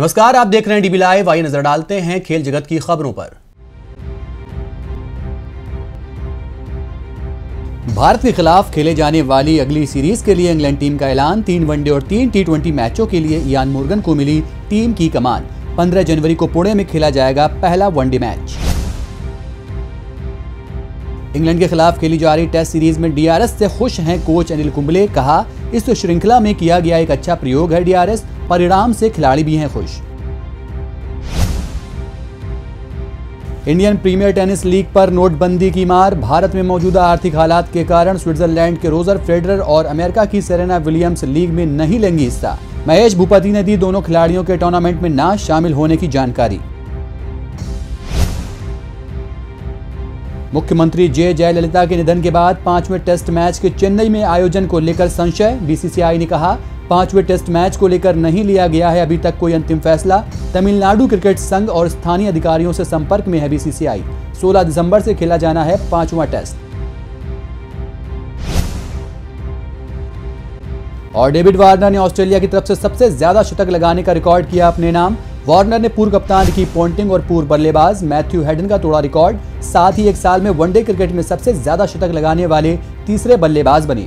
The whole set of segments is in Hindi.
नमस्कार, आप देख रहे हैं डीबी लाइव। आइए नजर डालते हैं खेल जगत की खबरों पर। भारत के खिलाफ खेले जाने वाली अगली सीरीज के लिए इंग्लैंड टीम का ऐलान। 3 वनडे और 3 टी20 मैचों के लिए इयान मोर्गन को मिली टीम की कमान। 15 जनवरी को पुणे में खेला जाएगा पहला वनडे मैच। इंग्लैंड के खिलाफ खेली जा रही टेस्ट सीरीज में डीआरएस से खुश हैं कोच अनिल कुंबले। कहा, इस श्रृंखला में किया गया एक अच्छा प्रयोग है डीआरएस, परिणाम से खिलाड़ी भी हैं खुश। इंडियन प्रीमियर टेनिस लीग पर नोटबंदी की मार। भारत में मौजूदा आर्थिक हालात के कारण स्विट्जरलैंड के रोजर फेडरर और अमेरिका की सेरेना विलियम्स लीग में नहीं लेंगी हिस्सा। महेश भूपति ने दी दोनों खिलाड़ियों के टूर्नामेंट में ना शामिल होने की जानकारी। मुख्यमंत्री जे जयललिता के निधन के बाद 5वें टेस्ट मैच के चेन्नई में आयोजन को लेकर संशय। बीसीसीआई ने कहा, 5वें टेस्ट मैच को लेकर नहीं लिया गया है अभी तक कोई अंतिम फैसला। तमिलनाडु क्रिकेट संघ और स्थानीय अधिकारियों से संपर्क में है बीसीसीआई। 16 दिसंबर से खेला जाना है 5वां टेस्ट। और डेविड वार्नर ने ऑस्ट्रेलिया की तरफ से सबसे ज्यादा शतक लगाने का रिकॉर्ड किया अपने नाम। वार्नर ने पूर्व कप्तान रिकी पोंटिंग और पूर्व बल्लेबाज मैथ्यू हेडन का तोड़ा रिकॉर्ड। साथ ही एक साल में वनडे क्रिकेट में सबसे ज्यादा शतक लगाने वाले तीसरे बल्लेबाज बने।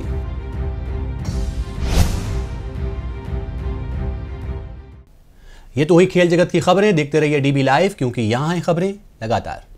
ये तो हुई खेल जगत की खबरें। देखते रहिए डीबी लाइव, क्योंकि यहां हैं खबरें लगातार।